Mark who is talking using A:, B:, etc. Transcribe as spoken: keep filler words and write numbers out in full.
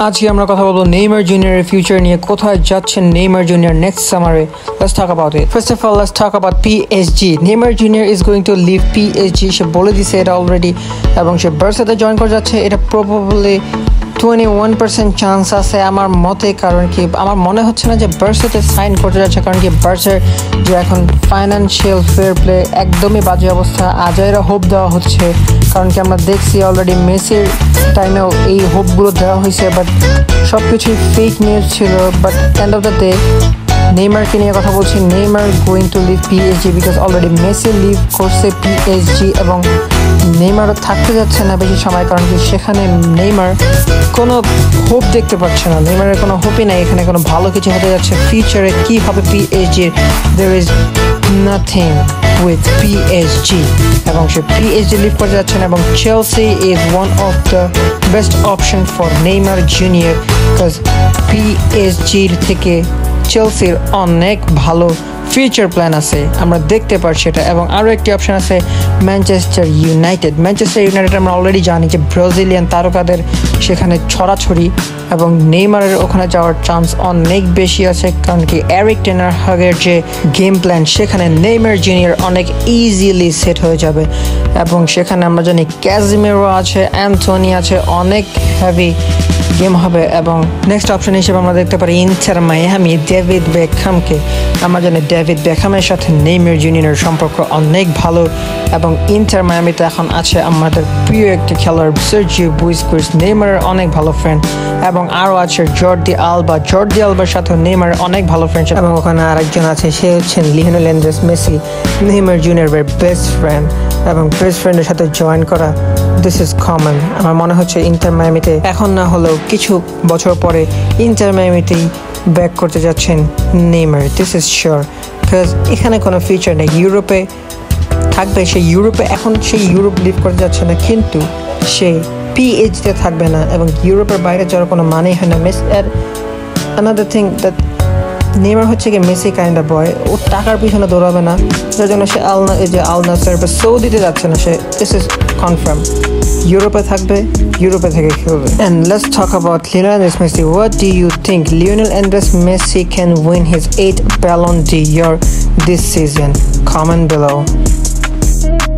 A: আজকে আমরা কথা বলবো নেইমার জুনিয়রের ফিউচার নিয়ে। কোথায় যাচ্ছেন নেইমার জুনিয়র নেক্সট সামারে? Let's talk about it. First of all, let's talk about P S G. Neymar Junior is going to leave P S G. সে বলে দিছে এটা অলরেডি, এবং সে বার্সাতে জয়েন করে যাচ্ছে। এটা probably twenty one percent chance আছে আমার মতে, কারণ কি আমার মনে হচ্ছে না যে বার্সাতে সাইন করতে যাচ্ছে, কারণ কি বার্সার যে এখন ফাইন্যান্সিয়াল ফেয়ার প্লে একদমই বাজে অবস্থা। আজাইরা হোপ দেওয়া হচ্ছে, কারণ কি আমরা দেখছি অলরেডি মেসির টাইমেও এই হোপগুলো দেওয়া হয়েছে, বাট সব কিছুই ফেক নিউজ ছিল। But end of the day নেইমারকে নিয়ে কথা বলছি। Neymar going to leave P S G because already Messi leave করছে পি এস জি, এবং নেইমারও থাকতে যাচ্ছে না বেশি সময়, কারণ কি সেখানে নেইমার কোনো হোপ দেখতে পাচ্ছে না। নেইমারের কোনো হোপই নাই এখানে কোনো ভালো কিছু হতে যাচ্ছে। ফিউচারে কী হবে পি এস জির, there is nothing with P S G, এবং সে পি এস জি লিভ করতে যাচ্ছে না। এবং Chelsea is one of the best option for Neymar junior, because P S জির থেকে চেলসির অনেক ভালো ফিউচার প্ল্যান আছে, আমরা দেখতে পারছি এটা। এবং আরও একটি অপশন আছে ম্যানচেস্টার ইউনাইটেড। ম্যানচেস্টার ইউনাইটেড আমরা অলরেডি জানি যে ব্রাজিলিয়ান তারকাদের সেখানে ছড়াছড়ি, এবং নেইমারের ওখানে যাওয়ার চান্স অনেক বেশি আছে, কারণ কি এরিক টেন হাগের যে গেম প্ল্যান সেখানে নেইমার জুনিয়র অনেক ইজিলি সেট হয়ে যাবে। এবং সেখানে আমরা জানি ক্যাজিমেরো আছে, অ্যান্থনি আছে, অনেক হেভি গেম হবে। এবং নেক্সট অপশন হিসেবে আমরা দেখতে পারি ইন্টার মায়ামি, ডেভিড বেকহামকে। আমরা জানি ডেভিড বেকহামের সাথে নেইমার জুনিয়রের সম্পর্ক অনেক ভালো, এবং ইন্টার মায়ামিতে এখন আছে আমাদের প্রিয় একটি খেলোয়াড় সার্জিও বুস্কেটস, নেইমারের অনেক ভালো ফ্রেন্ড। এবং আরও আছে জর্দি আলবা, জর্দি আলবার সাথে নেইমারের অনেক ভালো ফ্রেন্ডশিপ। এবং ওখানে আরেকজন আছে, সে হচ্ছেন লিওনেল অ্যান্ড্রেস মেসি, নেইমার জুনিয়রের বেস্ট ফ্রেন্ড। এবং বেস্ট ফ্রেন্ডের সাথে জয়েন করা দিস ইজ কমন। আমার মনে হচ্ছে ইন্টার মায়ামিতে এখন না হলেও কিছু বছর পরে ইন্টার মায়ামিতেই ব্যাক করতে যাচ্ছেন Neymar, this is sure. Because এখানে কোনো ফিউচার নেই। ইউরোপে থাকবে সে, ইউরোপে এখন সে ইউরোপ লিভ করতে যাচ্ছে না, কিন্তু সে পিএইচডিতে থাকবে না, এবং ইউরোপের বাইরে যাওয়ার কোনো মানেই হয় না। মেস আর অ্যানাদার থিং দ্যাট নেইমার হচ্ছে কি মেসি কাইন্ড অফ বয়, ও টাকার পিছনে দৌড়াবে না, যার জন্য সে আলনা এই যে আল নাসের বা সৌদিতে যাচ্ছে না সে, দিস ইজ কনফার্ম। ইউরোপে থাকবে, ইউরোপে থেকে খেলবে। And let's talk about Lionel Andres Messi. What do you think Lionel Andres Messi can win his eighth Ballon d'Or this season? Comment below.